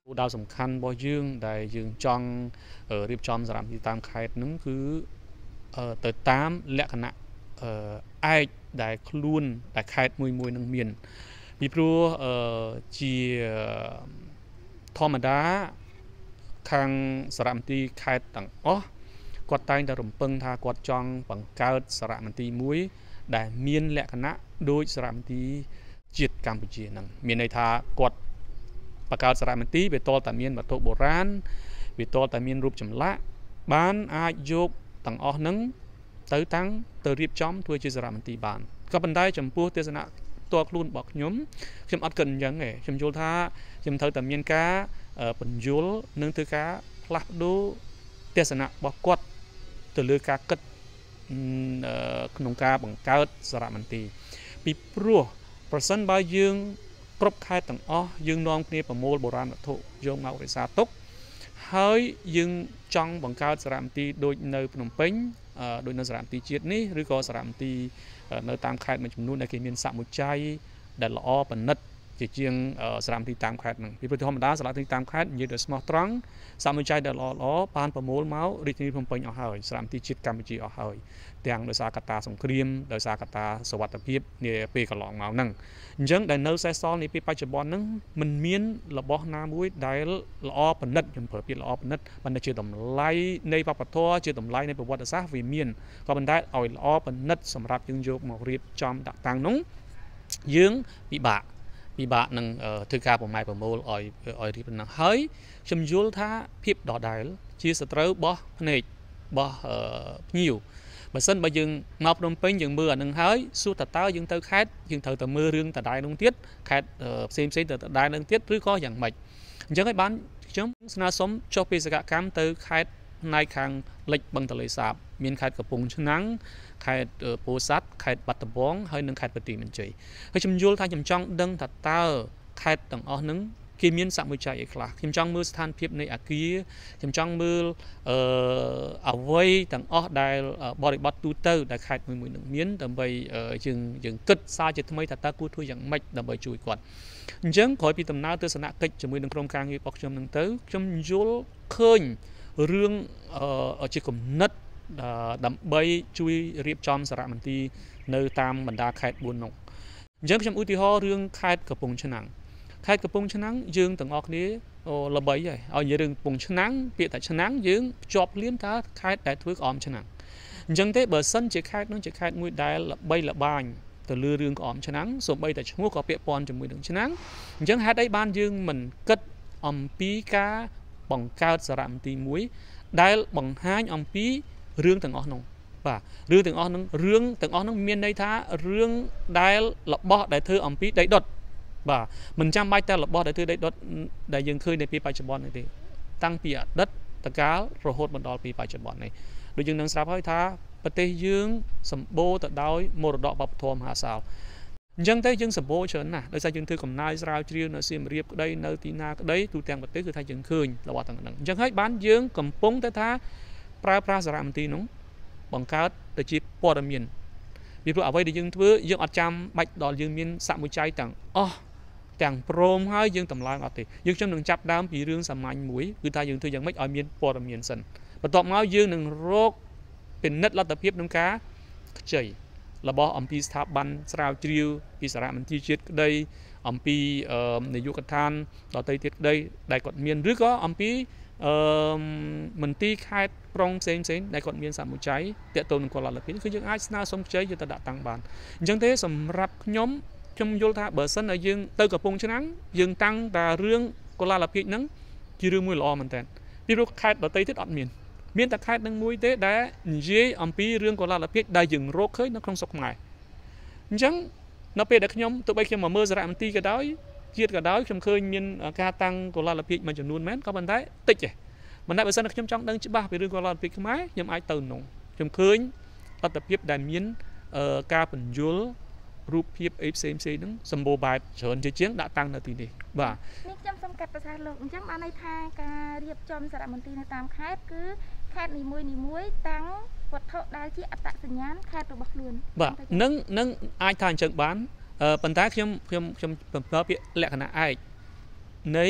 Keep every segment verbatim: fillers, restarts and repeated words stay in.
ดาวสำคัญบ่ยืงได้ยืงจองเอ่อรีบจอมสถานที่ตามใครนึงคือเอ่อเติดตามและคณะเอ่อไอ้ได้คลุนได้ใครมวยมวยนังเมียนมีพรูเอ่อจีธรรมดาทางสถานที่ใครต่างอ๋อกดไตแต่รมเปิงทากดจองบังเกิดสถานที่มวยได้เมียนและคณะโดยสถานที่จิตกัมพูชีนั่งมีในทากดประกาศสารมันตีไปตัวแต่เมียนวัตถุโบราณไปตัวแต่เมียนรูปจำละบ้านอายุต่างออกนั้นเติร์ตั้งเติร์รีบจอมทัวร์จีสารมันตีบ้านก็บันไดจำพูเทศนาตัวคลุนบอกยมชมอัดกันยังไงชมโยธาชมเธอแต่เมียนกาปัญยุลนึงถือกาพลัดดูเทศนาบอกกดตัวเลือกากัดขนมกาบังเกิดสารมันตีปีปลัวประสันบายึงครบค่ายต่างอ้อยึงนองเนี่ยประโมลโบราณวัตถุโยงเอาไปสาตุกเฮ้ยยึงจังบังการสรามตีโดยในพนมเป้งโดยในสรามตีเจียดนี้หรือก็สรามตีในตามค่ายมันจำนวนในเกมีนสามมุใจแต่ละอ้อปนัดจีเจียงสรามตีตามค่ายหนึ่งพิพิธภัณฑ์ดาสรามตีตามค่ายยืดเดสมอตรังสามมุใจแต่ละอ้อปานประโมลเมาส์ริทนีพนมเป้งเอาเฮ้ยสรามตีจิตกัมพูชีเอาเฮ้ยเตียงโดยสากตาสงครีมโดยสากตาสวัสดิภาพเนี่ยเปกหลองเมานั่งจังแต่เนื้อเซซอลในปีปัจจุบันนั้นมันมีนระบบน้ำวุ้ยได้ละอปนัดยังเผยปีละอปนัดมันจะเชื่อต่ำไล่ในปปทเชื่อต่ำไล่ในประวัติศาสตร์วิมีนก็มันได้เอาละอปนัดสำหรับยังโยกมาเรียบจอมดักตังน้องยืงปีบะปีบะนั่งถือการผมไม่ผมโมลอ่อยอ่อยที่เป็นนั่งเฮ้ยชมยุลท่าพิบดอได้ชีสเตอร์บ่พเนจบ่หิวบางเส้นบางยังมาพนมเป้งยังมือหนึ่งเฮ้ยสู้แต่เต้ายังเต้าแคดยังเต้าแต่มือเรื่องแต่ได้ลงติดแคดเซมเซนแต่ได้ลงติดหรือก็อย่างไรยังไงบ้านจ้องสนาสมชอบพิจารณาการเต้าแคดในคางเล็กบังทะเลสาบมีนแคดกับปุ่งชนังแคดโพสัตแคดบัตตบองเฮ้ยหนึ่งแคดปฏิมันใจเฮ้ยจำยุลทางจำจ้องดังแต่เต้าแคดต่างอ้อนึงกิมยันสัมมือใจอีกละกิมจังมือสถานเพียบในอากีกิมจังมือเอาไว้ต่างอ้อได้บริบทตูเตอร์ได้ขายมือมือหนึ่งเมียนแต่ใบจึงจึงกึศซาจะทำไมแต่ตากูทุยอย่างไม่แต่ใบจุยก่อนจังคอยปีตำนานเตอร์สนะกิจจะมือหนึ่งโครงการอยู่ปกจำหนึ่งเตอร์จำยุลเคยเรื่องจิกมนัดดำใบจุยเรียบจอมสระมันตีในตามบรรดาขายบุญนกจังจำอุติฮอเรื่องขายกระปงฉนังใครกับปงชนังยืงต่างออกนี้โอ้ระบายใหญ่เอาอย่าดึงปงชนังเปียแต่ชนังยืงจอบเลี้ยงท้าใครแต่ทุกออมชนังยังเตะเบอร์ซันจะใครน้องจะใครมือได้ละใบละบานแต่เรือเรื่องออมชนังส่วนใบแต่ชงก็เปียปอนจมือดึงชนังยังหาได้บ้านยืงมันกัดอมปีกาบังกาสระมตีมุ้ยได้บังหายอมปีเรื่องต่างออกน้องป่ะเรื่องต่างออกน้องเรื่องต่างออกน้องเมียนได้ท้าเรื่องได้ละบ่ได้เธออมปีได้ดดบ่ามันจำไม่แต่ละบอได้ถือได้ดดได้ยังเคยในปีปัจจุบันนี่ดิตั้งปีดัดตะการโรหดบรรดาปีปัจจุบันนี่โดยยังนังสาวให้ท้าประเทศยืงสมบูรณ์แต่ดาวมรดกบัพทมหาสาวยังได้ยังสมบูรณ์เฉินนะโดยใช้ยังถือกำนายสาวเชียวเนื้อเสียมเรียบได้เนื้อตีนาได้ตูแตงประเทศคือไทยยังเคยระหว่างต่างๆยังให้บ้านยืงกำปงแต่ท้าปลาปลาสารมตีน้องบังคับแต่จีบปอดมีนมีพวกเอาไว้ได้ยังถือยังอัดจำบัดดอลยังมีนสามมุใจต่างอ๋อแต่งโปรมให้ยังตำลายเอาติยังจำหนึ่งจับดามปีเรื่องสมัยมวยคือตายังเธอยังไม่เอาเมียนปอดเมียนสันประตอบมายังหนึ่งโรคเป็นนัดรัตเพียบน้ำกาเฉยระบอบอัมพีสถาบันสราวจิวปีสระมันที่จิตได้อัมพีในยุคทานต่อเตยติดได้ได้กดเมียนหรือก็อัมพีมันตีคายปรองเซนเซนได้กดเมียนสามมุใจเตะตัวหนึ่งคนละละพิษคือยังไอ้สนาสมใจจะตัดตังบานยังเทสำหรับย้อมชมโยธาเบอร์สันในยังเตอกับปงชนังยังตั้งแต่เรื่องกลาลพิษนั้นจีเรื่องมวยล้อมันแต่พี่รู้คายต่อเตยที่อัดเมียนเมียนแต่คายดังมวยเตะได้ยี่อัมพีเรื่องกลาลพิษได้ยังโรคเคยนักครองศกหมายยังนับเป็นเด็กย้อมตัวไปเขียนมาเมื่อสระมันตีกันได้เจียดกันได้ชมเคยเมียนการตั้งกลาลพิษมันจำนวนแม้ก็มันได้ติดเลยมันได้เบอร์สันนักย้อมจังดังจิบ้าไปเรื่องกลาลพิษขึ้นไหมยังไอตื่นหนงชมเคยรัตพิษได้เมียนการเป็นยุลรูปเพียบเอฟซีเอ็มซีนั้นสมบูรณ์แบบเฉินเจียงđã tăngนาทีนี้บ่านี่จำสำคัญภาษาโลกจำมาในทางการเรียบจำสระมันตีในตามแคดคือแคดนิมวยนิมวยตั้งวัตถุได้ที่อัตสัญญาณแคดตัวบักล้วนบ่านึ่งนึ่งไอทางจังบ้านเอ่อปัญหาเชื่อมเชื่อมเชื่อมเพิ่มเพิ่มแหลกขนาดไอใน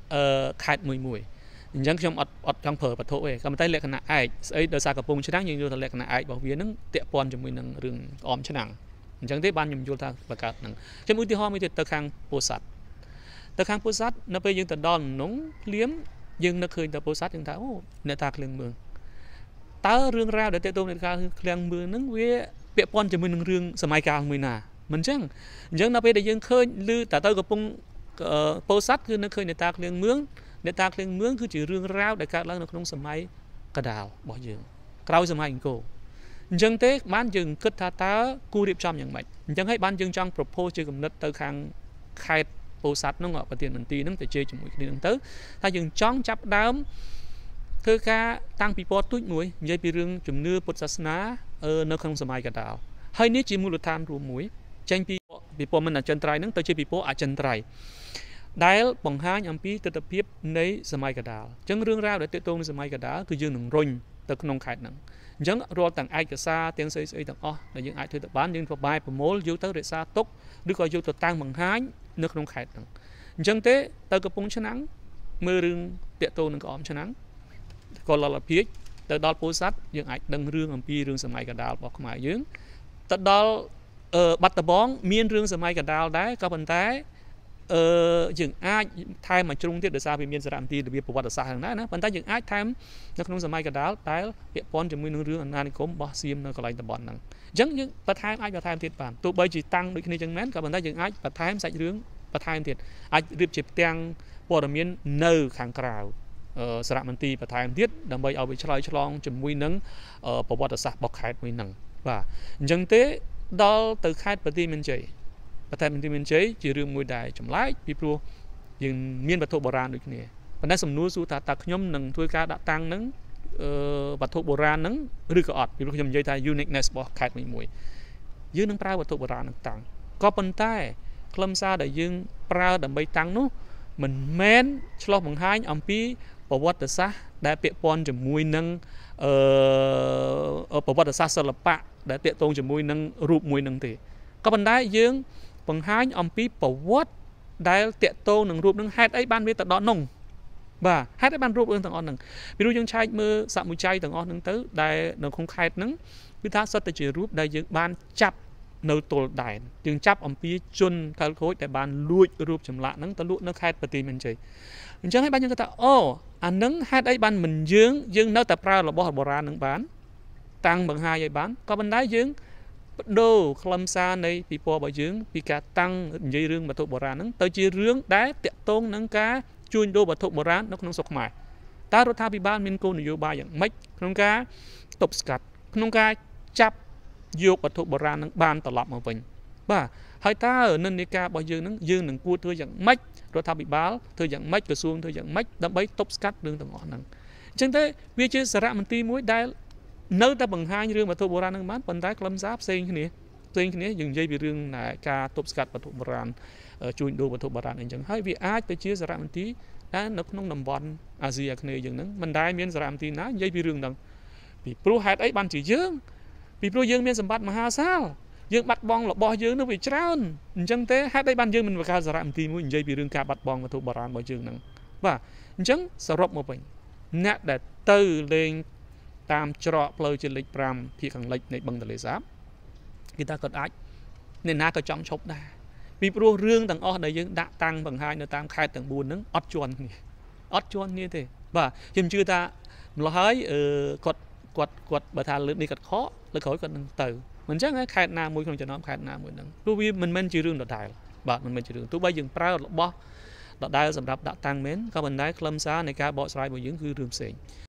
ខេត្តមួយមួយអញ្ចឹងខ្ញុំអត់អត់ចង់ប្រើវត្ថុទេក៏ប៉ុន្តែលក្ខណៈឯកស្អីដោយសារកំពង់ឆ្នាំងយើងយល់ថាលក្ខណៈឯករបស់វានឹងតាក់ព័ន្ធជាមួយនឹងរឿងក្អមឆ្នាំងអញ្ចឹងទេបានខ្ញុំយល់ថាបង្កើតហ្នឹងខ្ញុំឧទាហរណ៍មួយទៀតទៅខាងពោធិ៍សាត់ទៅខាងពោធិ៍សាត់នៅពេលយើងទៅដល់នំភ្លាមយើងនឹកឃើញទៅពោធិ៍សាត់យើងថាអូអ្នកតាឃ្លៀងមឿងតើរឿងរ៉ាវដែលតេតងអ្នកតាឃ្លៀងមឿងហ្នឹងវាពាក់ព័ន្ធជាមួយនឹងរឿងសម័យកាលមួយណាមិនអញ្ចឹងអញ្ចឹងដល់ពេលដែលយើងឃើញឮតើទៅកំពុងពោធិ៍សាត់គឺនឹកឃើញអ្នកតាឃ្លៀងមឿងអ្នកតាឃ្លៀងមឿងគឺជារឿងរ៉ាវដែលកើតឡើងនៅក្នុងសម័យកដាលរបស់យើងក្រោយសម័យអង្គរអញ្ចឹងទេបានយើងគិតថាតើគួររៀបចំយ៉ាងម៉េចអញ្ចឹងហើយបានយើងចង់ propose ជាគំនិតទៅខាងខេត្តពោធិ៍សាត់ហ្នឹងប្រធានមន្ត្រីហ្នឹងទៅជេរជាមួយគ្នាហ្នឹងទៅថាយើងចង់ចាប់ដើមធ្វើការតាំងពីពណ៌ទូចមួយនិយាយពីរឿងជំនឿពុទ្ធសាសនានៅក្នុងសម័យកដាលហើយនេះជាមូលដ្ឋានរួមមួយចេញពីពីពណ៌មិនអចិន្ត្រៃយ៍ហ្នឹងទៅជាពីពណ៌អចិន្ត្រៃយ៍ដែលបង្ហាញអំពីទស្សនវិជ្ជានៃសម័យកដាលអញ្ចឹងរឿងរ៉ាវដែលទាក់ទងនឹងសម័យកដាលគឺយើងនឹងរុញទៅក្នុងខេត្តហ្នឹងអញ្ចឹងរាល់ទាំងឯកសារទាំងស្អីស្អីទាំងអស់ដែលយើងអាចធ្វើទៅបានយើងធ្វើបែបប្រមូលយកទៅរក្សាទុកឬក៏យកទៅតាំងបង្ហាញនៅក្នុងខេត្តហ្នឹងអញ្ចឹងទេទៅកំពង់ឆ្នាំងមើលរឿងតាក់ទងនឹងក្អមឆ្នាំងក៏លលភាជទៅដល់ពោធិ៍សាត់យើងអាចដឹងរឿងអំពីរឿងសម័យកដាលរបស់ខ្មែរយើងទៅដល់បាត់ដំបងមានរឿងសម័យកដាលដែរក៏ប៉ុន្តែអឺយើងអាចថែមមួយជ្រុងទៀតដោយសារវាមានសារៈមន្ទីររបៀបប្រវត្តិសាស្ត្រហ្នឹងដែរណាប៉ុន្តែយើងអាចថែមនៅក្នុងសម័យកដាលដែលពាក់ព័ន្ធជាមួយនឹងរឿងអាណានិគមរបស់សៀមនៅកន្លែងតំបន់ហ្នឹងអញ្ចឹងយើងបន្ថែមអាចបន្ថែមទៀតបានទោះបីជាតាំងដូចគ្នាចឹងមែនក៏ប៉ុន្តែយើងអាចបន្ថែមសាច់រឿងបន្ថែមទៀតអាចរៀបជាផ្ទាំងព័ត៌មាននៅខាងក្រៅសារៈមន្ទីរបន្ថែមទៀតដើម្បីឲ្យវាឆ្លើយឆ្លងជាមួយនឹងប្រវត្តិសាស្ត្ររបស់ខេត្តមួយហ្នឹងបាទអញ្ចឹងទេដល់ទៅខេត្តបន្ទាយមានជ័យបន្តែបន្ទាយមានជ័យជារឿងមួយដែលចម្លែកពីព្រោះយើងមានវត្ថុបុរាណដូចគ្នាប៉ុន្តែសំណួរសួរថាតើខ្ញុំនឹងធ្វើការដាក់តាំងហ្នឹងអឺវត្ថុបុរាណហ្នឹងឬក៏អត់ពីព្រោះខ្ញុំនិយាយថា uniqueness របស់ខេត្តមួយមួយយើងនឹងប្រើវត្ថុបុរាណហ្នឹងតាំងក៏ប៉ុន្តែខ្លឹមសារដែលយើងប្រើដើម្បីតាំងនោះមិនមែនឆ្លោះបង្ហាញអំពីប្រវត្តិសាស្ត្រដែលពាក់ព័ន្ធជាមួយនឹងអឺប្រវត្តិសាស្ត្រសិល្បៈដែលទាក់ទងជាមួយនឹងរូបមួយនឹងទេក៏ប៉ុន្តែយើងបង្ហាញអំពីប្រវត្តិដែលតាក់ទងនឹងរូបនឹងហេតុអីបានវាទៅដល់នោះបាទហេតុអីបានរូបរឿងទាំងអស់ហ្នឹងពីព្រោះយើងឆែកមើលសមុជ័យទាំងអស់ហ្នឹងទៅដែលនៅក្នុងខេត្តហ្នឹងគឺថាសុទ្ធតែជារូបដែលយើងបានចាប់នៅទល់ដែនយើងចាប់អំពីជនខិលខូចដែលបានលួចរូបចម្លាក់ហ្នឹងទៅលក់នៅខេត្តបន្ទាយមានជ័យអញ្ចឹងហើយបានយើងគាត់ថាអូអាហ្នឹងហេតុអីបានមិនយើងយើងនៅតែប្រើរបស់បុរាណហ្នឹងបានតាំងបង្ហាញឲ្យបានក៏ប៉ុន្តែយើងបដូរខ្លឹមសារនៃពិព័រណ៍របស់យើងពីការតាំងនិយាយរឿងវត្ថុបុរាណហ្នឹងទៅជារឿងដែលតាក់ទងនឹងការជួញដូរវត្ថុបុរាណនៅក្នុងស្រុកខ្មែរតើរដ្ឋាភិបាលមានគោលនយោបាយយ៉ាងម៉េចក្នុងការទប់ស្កាត់ក្នុងការចាប់យកវត្ថុបុរាណហ្នឹងបានត្រឡប់មកវិញបាទហើយតើនិន្នាការរបស់យើងហ្នឹងយើងនឹងគួរធ្វើយ៉ាងម៉េចរដ្ឋាភិបាលធ្វើយ៉ាងម៉េចក្រសួងធ្វើយ៉ាងម៉េចដើម្បីទប់ស្កាត់រឿងទាំងអស់ហ្នឹងអញ្ចឹងទេវាជាសារៈមន្ទីរមួយដែលនៅតែបង្ហាញរឿងវត្ថុបុរាណហ្នឹងបានប៉ុន្តែខ្លឹមសារផ្សេងគ្នាផ្សេងគ្នាយើងនិយាយពីរឿងការទប់ស្កាត់វត្ថុបុរាណជួញដូរវត្ថុបុរាណអីចឹងហើយវាអាចទៅជាសារៈមន្ទីរដែលនៅក្នុងតំបន់អាស៊ីអាគ្នេយ៍យើងហ្នឹងមិនដែលមានសារៈមន្ទីរណានិយាយពីរឿងហ្នឹងពីព្រោះហេតុអីបានជាយើងពីព្រោះយើងមានសម្បត្តិមហាសាលយើងបាត់បង់របស់យើងនោះវាច្រើនអញ្ចឹងទេហេតុអីបានយើងមិនបង្កើតសារៈមន្ទីរមួយនិយាយពីរឿងការបាត់បង់វត្ថុបុរាណរបស់យើងហ្នឹងបាទអញ្ចឹងសរុបមកវិញអ្នកដែលទៅលេងតាមច្រកផ្លូវជាលេខប្រាំភាគខាងលិចនៃបឹងទន្លេសាបគេថាគាត់អាចអ្នកណាក៏ចង់ឈប់ដែរពីព្រោះរឿងទាំងអស់ដែលយើងដាក់តាំងបង្ហាញនៅតាមខេត្តទាំងបួនហ្នឹងអត់ជន់គ្នាអត់ជន់គ្នាទេបាទខ្ញុំជឿថាម្ល៉េះហើយអឺគាត់គាត់គាត់បើថាលើកនេះគាត់ខកលើក្រោយគាត់នឹងទៅមិនអញ្ចឹងខេត្តណាមួយក្នុងចំណោមខេត្តណាមួយហ្នឹងព្រោះវាមិនមែនជារឿងដដែលបាទមិនមែនជារឿងទោះបីយើងប្រើរបស់ដដែលសម្រាប់ដាក់តាំងមែនក៏ប៉ុន្តែខ្លឹមសារនៃការបកស្រាយរបស់យើងគឺរឿងផ្សេង